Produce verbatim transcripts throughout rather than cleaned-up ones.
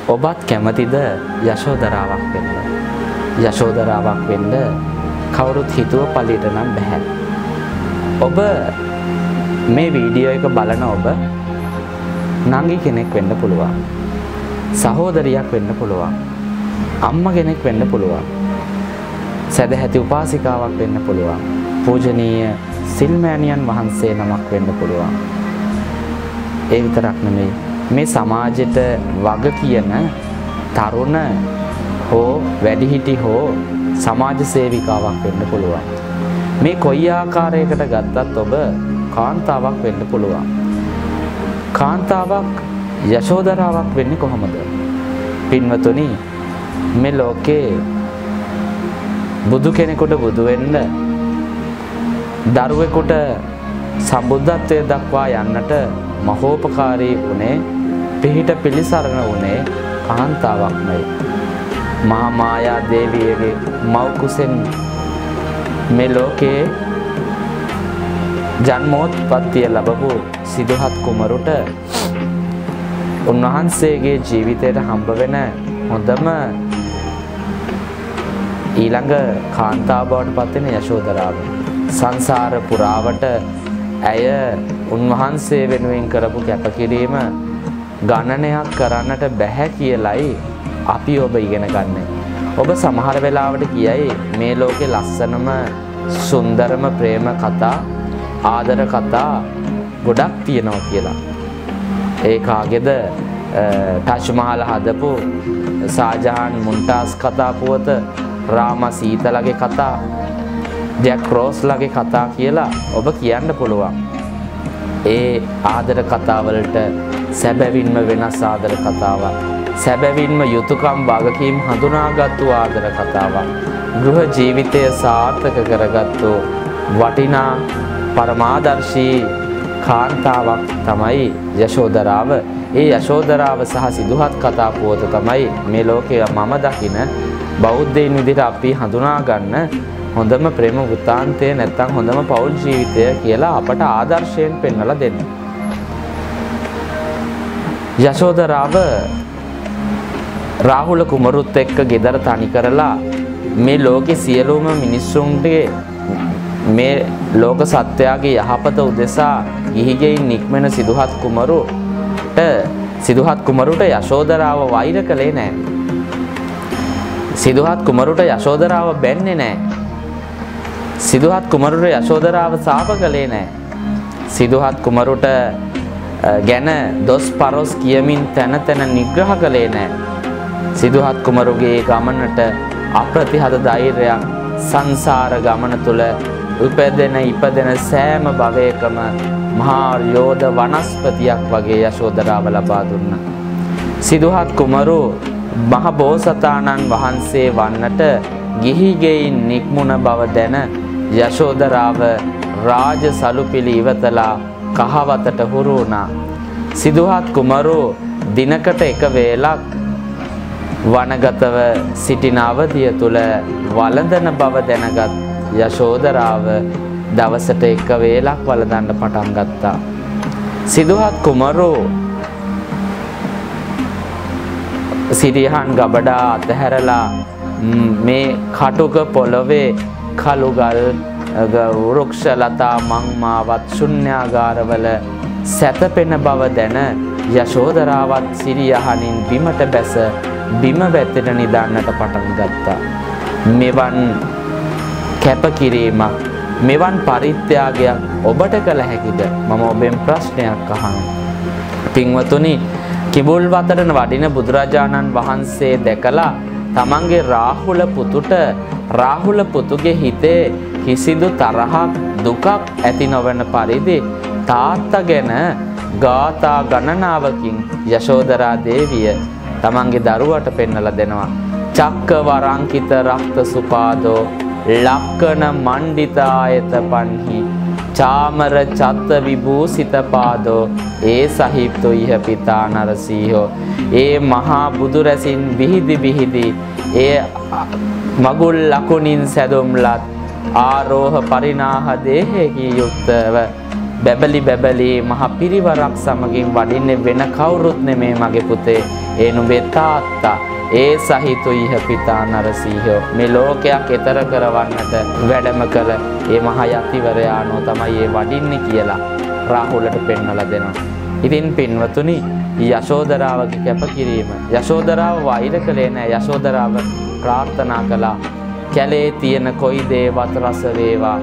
ඔබත් කැමතිද යශෝදරාවක් වෙන්න? යශෝදරාවක් වෙන්න කවුරුත් හිතුව පළියට නම් බෑ. ඔබ මේ වීඩියෝ එක බලන ඔබ නංගි කෙනෙක් වෙන්න පුළුවන්. සහෝදරියක් වෙන්න පුළුවන්. අම්මා කෙනෙක් වෙන්න පුළුවන්. සදැහැති උපාසිකාවක් වෙන්න පුළුවන්. පූජනීය සිල්මෑණියන් වහන්සේ නමක් වෙන්න පුළුවන්. ඒ විතරක් නෙමෙයි මේ සමාජයට වග කියන තරුණ හෝ වැඩිහිටි හෝ සමාජ සේවිකාවක් වෙන්න පුළුවන්. මේ කොයි ආකාරයකට ගත්තත් ඔබ කාන්තාවක් වෙන්න පුළුවන්. කාන්තාවක් යශෝදරාවක් වෙන්නේ කොහොමද? පින්වතුනි, මේ ලෝකේ බුදු කෙනෙකුට බුදු වෙන්න, දරුවෙකුට සම්බුද්ධත්වයට දක්වා යන්නට මහෝපකාරී වුණේ, පිහිට පිළිසරණ වුණේ කාන්තාවක්මයි. මහා මායා දේවියගේ මව් කුසෙන් මේ ලෝකේ ජන්මෝත්පත්තිය ලැබපු සිදුහත් කුමරුට උන්වහන්සේගේ ජීවිතයට හම්බ වෙන හොඳම ඊළඟ කාන්තාව බවට පත් වෙන යශෝදරාව. සංසාර පුරාවට ඇය උන්වහන්සේ වෙනුවෙන් කරපු කැපකිරීම ගණනයක් කරන්නට බැහැ කියලයි අපි ඔබ ඉගෙන ගන්න. ඔබ සමහර වෙලාවට කියයි මේ ලෝකේ ලස්සනම සුන්දරම ප්‍රේම කතා, ආදර කතා ගොඩක් තියෙනවා කියලා. ඒ කාගේද? ටච් මහල් හදපු ෂාජහාන් මුන්ටාස් කතා පුවත, රාම සීතලගේ කතා, ජැක් රෝස්ලගේ කතා කියලා ඔබ කියන්න පුළුවන්. ඒ ආදර කතාවලට සැබවින්ම වෙනස් ආදර කතාවක්, සැබවින්ම යුතුයකම් වගකීම් හඳුනාගත්තු ආදර කතාවක්, ගෘහ ජීවිතය සාර්ථක කරගත්තු වටිනා පරමාදර්ශී කාන්තාවක් තමයි යශෝදරාව. ඒ යශෝදරාව සහ සිදුහත් කතා පුවත තමයි මේ ලෝකයේ මම දකින බෞද්ධයින් විදිහට අපි හඳුනා ගන්න හොඳම ප්‍රේම වෘත්තාන්තය, නැත්නම් හොඳම පෞල් ජීවිතය කියලා අපට ආදර්ශයෙන් පෙන්වලා දෙන්න. යශෝදරාව රාහුල කුමරුත් එක්ක ගෙදර තනි කරලා මේ ලෝකේ සියලුම මිනිස්සුන්ගේ මේ ලෝක සත්‍යයේ යහපත උදෙසා ගිහිගෙයින් නික්මෙන සිදුහත් කුමරුට සිදුහත් කුමරුට යශෝදරාව වෛර කළේ නැහැ. සිදුහත් කුමරුට යශෝදරාව බැන්නේ නැහැ. සිදුහත් කුමරුට යශෝදරාව සාප කළේ නැහැ. සිදුහත් කුමරුට ගැන දොස් පරොස් කියමින් තන තන නිග්‍රහ කළේ නැහැ. සිදුහත් කුමරුගේ ගමනට අප්‍රතිහත ධෛර්යයක් සංසාර ගමන තුල උපදින ඉපදෙන සෑම භවයකම මහා යෝධ වනස්පතියක් වගේ යශෝදරාව ලබා දුන්නා. සිදුහත් කුමරු මහ බෝසතාණන් වහන්සේ වන්නට ගිහිගෙයින් නික්මුණ බව දැන යශෝදරාව රාජ සලුපිලි ඉවතලා කහවතට හුරු වුණා. සිදුහත් කුමරු දිනකට එක වේලක් වනගතව සිටින අවධිය තුල වළඳන බව දැනගත් යශෝදරාව දවසට එක වේලක් වළඳන්න පටන් ගත්තා. සිදුහත් කුමරු සිරියහන් ගබඩා අතහැරලා මේ කටුක පොළොවේ කළුගල් වෘක්ෂ ලතා මංමාවත් ශුන්‍යාගාරවල සැතපෙන බව දැන යශෝදරාවත් සිරියහනින් බිමට බැස බිම වැතෙට නිදාන්නට පටන් ගත්තා. මෙවන් කැපකිරීමක්, මෙවන් පරිත්‍යාගයක් ඔබට කළ හැකිද? මම ඔබෙන් ප්‍රශ්නයක් අහනවා. පින්වතුනි, කිඹුල් වතරන වඩින බුදුරජාණන් වහන්සේ දැකලා තමන්ගේ රාහුල පුතුට රාහුල පුතුගේ හිතේ කිසිදු තරහක් දුකක් ඇති නොවන පරිදි තාත්තා ගැන ගාථා ගණනාවකින් යශෝදරා දේවිය තමන්ගේ දරුවට පෙන්වලා දෙනවා. චක්ක වරංකිත රක්ත සුපාදෝ ලක්කන මණ්ඩිතායත පන්හි චාමර චත්ත විභූසිත පාදෝ ඒ සහිප්තෝ ඉහ පිතා නරසීහෝ. ඒ මහා බුදු රැසින් විහිදි විහිදි ඒ මගුල් ලකුණින් සැදුම්ලත් ආරෝහ පරිනාහ දේහයකින් යුක්තව බැබලි බැබලි මහ පිරිවරක් සමගින් වඩින්නේ වෙන කවුරුත් නෙමේ මගේ පුතේ ඒ නුඹේ තාත්තා ඒ සහිතු ඉහ පිතා නරසිංහෝ මේ ලෝකයක් එතර කරවන්නට වැඩම කළ ඒ මහ යතිවරයාණෝ තමයි ඒ වඩින්නේ කියලා රාහුලට පෙන්වලා දෙනවා. ඉතින් පින්වතුනි යශෝදරාවගේ කැපකිරීම යශෝදරාව වෛර කළේ නැහැ. යශෝදරාව ප්‍රාර්ථනා කළා කැලේ තියෙන කොයි දේවත් රස වේවා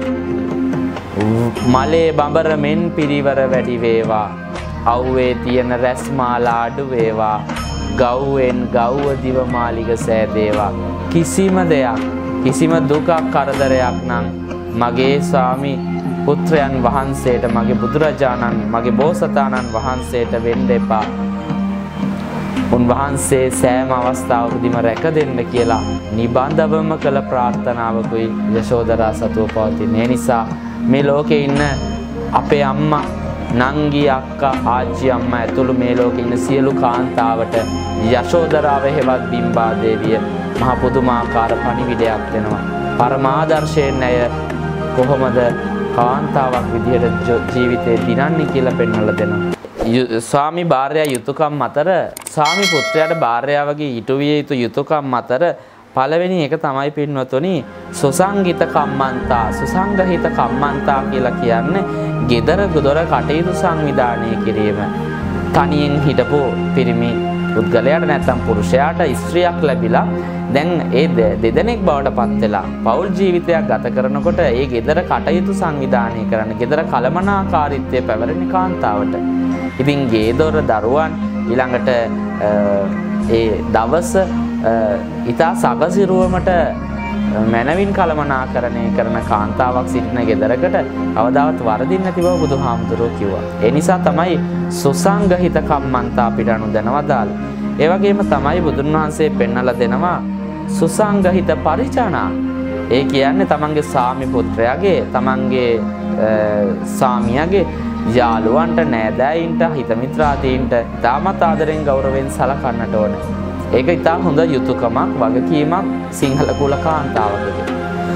මලේ බඹර මෙන් පිරිවර වැඩි වේවා අව්වේ තියෙන රැස් මාලා අඩු වේවා ගව්වෙන් ගව්ව දිව මාලිග සෑදේවා කිසිම දෙයක් කිසිම දුකක් කරදරයක් නම් මගේ ස්වාමි පුත්‍රයන් වහන්සේට මගේ බුදුරජාණන් මගේ බෝසතාණන් වහන්සේට වෙන්න එපා. උන්වහන්සේ සෑම අවස්ථාවකදීම රැක දෙන්න කියලා නිබඳවම කළ ප්‍රාර්ථනාවකුයි යශෝදරා සතුව පවතින. ඒ නිසා මේ ලෝකේ ඉන්න අපේ අම්මා නංගි අක්කා ආච්චි අම්මා ඇතුළු මේ ලෝකේ ඉන්න සියලු කාන්තාවට යශෝදරාව හේවත් බිම්බා දේවිය මහ පුදුමාකාර පණිවිඩයක් දෙනවා. පරමාදර්ශයෙන් ඇය කොහොමද කාන්තාවක් විදිහට ජීවිතේ දිනන්නේ කියලා පෙන්වලා දෙනවා. ස්වාමි භාර්යා යුතුයකම් අතර ස්වාමි පුත්‍රයාට භාර්යාවගේ ඊට විය යුතු යුතුයකම් අතර පළවෙනි එක තමයි පින්වතුනි සුසංගිත කම්මන්තා සුසංගහිත කම්මන්තා කියලා කියන්නේ gedara gudora කටයුතු සංවිධානය කිරීම. තනියෙන් හිටපු පිරිමි පුද්ගලයාට නැත්නම් පුරුෂයාට ස්ත්‍රියක් ලැබිලා දැන් ඒ දෙදෙනෙක් බවට පත් වෙලා පෞල් ජීවිතයක් ගත කරනකොට ඒ gedara කටයුතු සංවිධානය කරන gedara කලමනාකාරීත්වය පැවරෙන කාන්තාවට. ඉතින් ගේ දොර දරුවන් ඊළඟට ඒ දවස ඉතා සගසිරුවමට මනවින් කලමනාකරණය කරන කාන්තාවක් සිටින ගෙදරකට අවදාවත් වරදින් නැති බව බුදුහාමුදුරුවෝ කිව්වා. ඒ නිසා තමයි සුසංගහිත කම්මන්තා අපිට අනුදැනවදාල. ඒ වගේම තමයි බුදුන් වහන්සේ පෙන්වලා දෙනවා සුසංගහිත පරිචානා. ඒ කියන්නේ තමන්ගේ සාමි පුත්‍රයාගේ තමන්ගේ සාමියාගේ යාළුවන්ට නෑදෑයින්ට හිත මිත්‍රාදීන්ට තාමත් ආදරෙන් ගෞරවයෙන් සලකන්නට ඕනේ. ඒක ඉතා හොඳ යුතුයකමක් වගකීමක් සිංහල කුල කාන්තාවකගේ.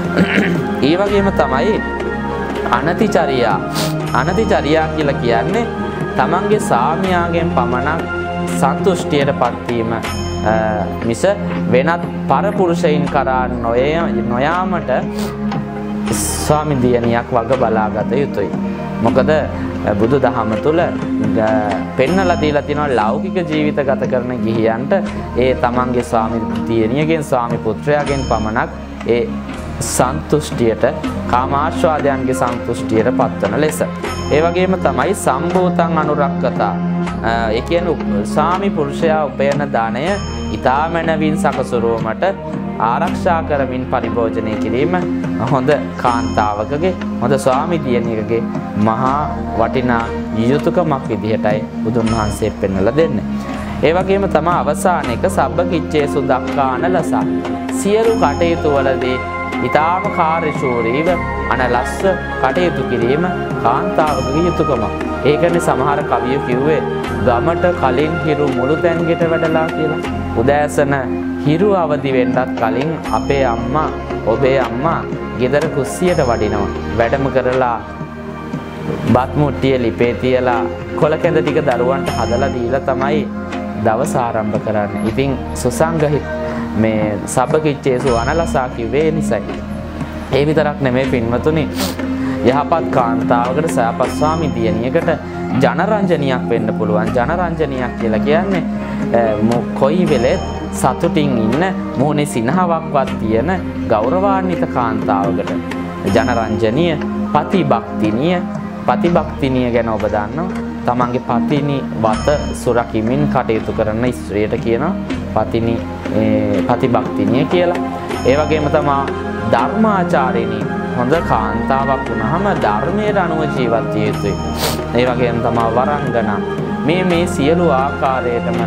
ඒ වගේම තමයි අනතිචරියා. අනතිචරියා කියලා කියන්නේ තමන්ගේ සාමියාගෙන් පමණක් සන්තුෂ්ටියටපත් වීම මිස වෙනත් පරපුරුෂයින් කරා නොයාමට ස්වාමි දියණියක් වග බලාගත යුතුයි. මොකද බුදු දහම තුළ පෙන්නලා දීලා තියෙනවා ලෞකික ජීවිත ගත කරන ගිහියන්ට ඒ තමන්ගේ ස්වාමි දියණියගෙන් ස්වාමි පුත්‍රයාගෙන් පමණක් ඒ සන්තුෂ්ටියට කාමාශ්වාදයන්ගේ සන්තුෂ්ටියට පත්වන ලෙස. ඒ වගේම තමයි සම්භූතං අනුරක්කතා. ඒ කියන්නේ ස්වාමි පුරුෂයා උපයන දාණය ඊතා මනවින් සකසුරුවමට ආරක්ෂා කරමින් පරිභෝජනය කිරීම හොඳ කාන්තාවකගේ හොඳ ස්වාමි දියණියකගේ මහා වටිනා යුතුයකමක් විදිහටයි බුදුන් වහන්සේ පෙන්වලා දෙන්නේ. ඒ වගේම තමයි අවසාන එක සබ්බකිච්චේසු දක්ඛාන ලස. සියලු කටයුතු වලදී ඊටාම කාර්යශූරීව අනලස්ස කටයුතු කිරීම කාන්තාවකගේ යුතුයකමක්. ඒකනේ සමහර කවියෝ කිව්වේ ගමට කලින් හිරු මුළු තැන්ගෙට වැඩලා කියලා. උදෑසන හිරු අවදි වෙන්නත් කලින් අපේ අම්මා ඔබේ අම්මා ගෙදර කුස්සියට වඩිනවා. වැඩම කරලා බත් මුට්ටිය ලිපේ තියලා කොළ කැඳ ටික දරුවන්ට හදලා දීලා තමයි දවස ආරම්භ කරන්නේ. ඉතින් සුසංගහිත මේ සබ්බකිච්චේසු අනලසා කිව්වේ නිසයි. ඒ විතරක් නෙමෙයි පින්වතුනි යහපත් කාන්තාවකට සයපත් ස්වාමි දියණියකට ජනරංජනියක් වෙන්න පුළුවන්. ජනරංජනියක් කියලා කියන්නේ කොයි වෙලෙත් සතුටින් ඉන්න මොහොනේ සිනහවක්වත් තියෙන ගෞරවාන්විත කාන්තාවකට ජනරංජනීය පතිභක්තිනිය පතිභක්තිනිය ගැන ඔබ දන්නවා. තමන්ගේ පතිනි වත සුරකිමින් කටයුතු කරන ස්ත්‍රියට කියනවා පතිනි පතිභක්තිනිය කියලා. ඒ වගේම තමයි ධර්මාචාරිණී හොඳ කාන්තාවක් වුණාම ධර්මයට අනුව ජීවත් විය යුතුයි. ඒ වගේම තමයි වරංගනා. මේ මේ සියලු ආකාරයටම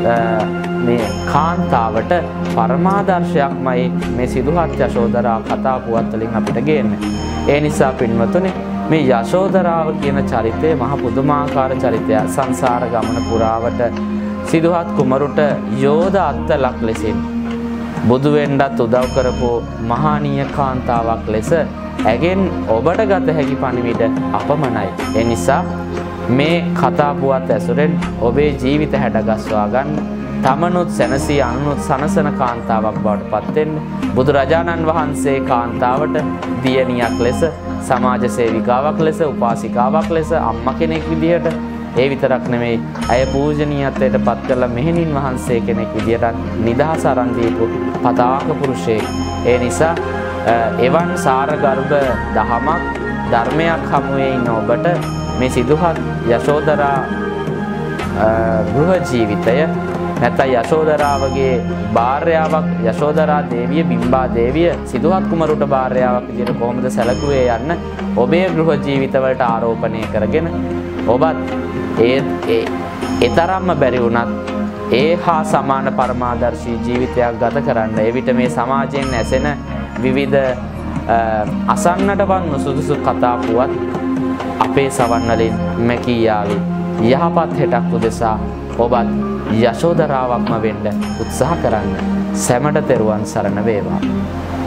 මේ කාන්තාවට පරමාදර්ශයක්මයි මේ සිදුහත් යශෝදරා කතා පුවත් වලින් අපිට ගේන්නේ. ඒ නිසා පින්වතුනි මේ යශෝදරාව කියන චරිතය මහ පුදුමාකාර චරිතයක්. සංසාර ගමන පුරාවට සිදුහත් කුමරුට යෝධ අත්ලක් ලෙසින් බුදු වෙන්නත් උදව් කරපු මහානීය කාන්තාවක් ලෙස ඇගෙන් ඔබට ගත හැකි පණිවිඩ අපමණයි. ඒ නිසා මේ කතා පුවත් ඇසුරෙන් ඔබේ ජීවිත හැඩගස්වා ගන්න, තමනුත් සැනසී අනුනුත් සනසන කාන්තාවක් බවට පත් වෙන්න, බුදුරජාණන් වහන්සේ කාන්තාවට දියණියක් ලෙස, සමාජ සේවිකාවක් ලෙස, උපාසිකාවක් ලෙස, අම්මා කෙනෙක් විදිහට, ඒ විතරක් නෙමෙයි අය පූජනීයත්වයට පත් කරලා මෙහෙණින් වහන්සේ කෙනෙක් විදිහට නිදහස අරන් දීපු පතාක පුරුෂයෙක්. ඒ නිසා එවන් සාර ගර්භ දහමක් ධර්මයක් හමුවේ ඉන්න ඔබට මේ සිදුහත් යශෝදරා ගෘහ ජීවිතය නැත්නම් යශෝදරාවගේ භාර්යාවක්, යශෝදරා දේවිය, බිම්බා දේවිය සිදුහත් කුමරුට භාර්යාවක් විදිහට කොහොමද සැලකුවේ යන්න ඔබේ ගෘහ ජීවිතවලට ආරෝපණය කරගෙන ඔබත් ඒ ඒ තරම්ම බැරි වුණත් ඒ හා සමාන පරමාදර්ශී ජීවිතයක් ගත කරන්න. එවිට මේ සමාජයෙන් ඇසෙන විවිධ අසන්නටවත් නුසුදුසු කතා පුවත් අපේ සවන් වලින් මැකී යාවි. යහපත් හෙටක් උදෙසා ඔබත් යශෝදරාවක්ම වෙන්න උත්සාහ කරන්න. සැමට තෙරුවන් සරණ වේවා.